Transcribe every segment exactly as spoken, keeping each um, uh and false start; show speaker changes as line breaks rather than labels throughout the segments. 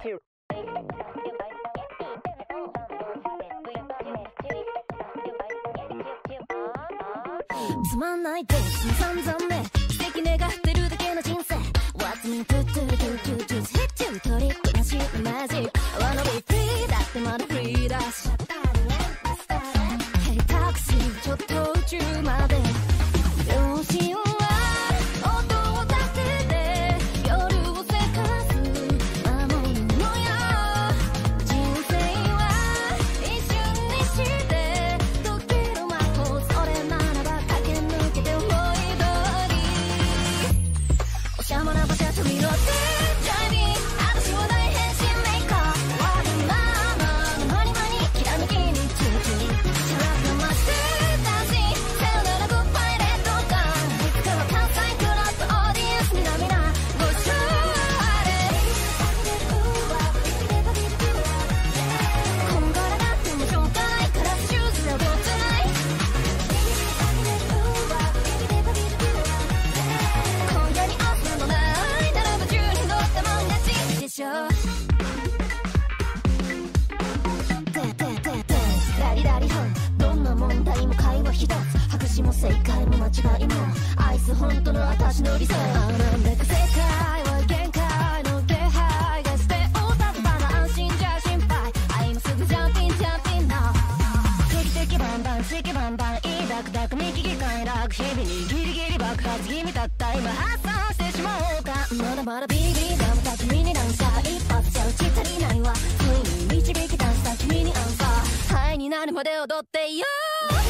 つまんないです散々ね奇跡願ってるだけの人生 What's me to do do do do hit you トリックなしのマジック Wanna be free だってまだフリーだし Hey タクシーちょっと宇宙までどうしようどんな問題も会話一つ白紙も正解も間違いも愛す本当の私の理想なんだか世界は限界の気配がしておたずばな安心じゃ心配あ今すぐジャンピンジャンピンな定期的バンバン地域バンバンいいダクダク右機関楽日々にギリギリ爆発気味たった今発散してしまおうかまだまだビビダムた君に乱射一発じゃ打ち足りないわついに導き出した君にアンサーハイになるまで踊っていよう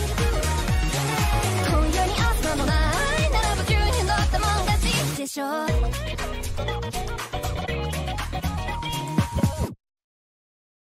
今夜に明日のない並ぶ中に乗ったもん勝ちでしょ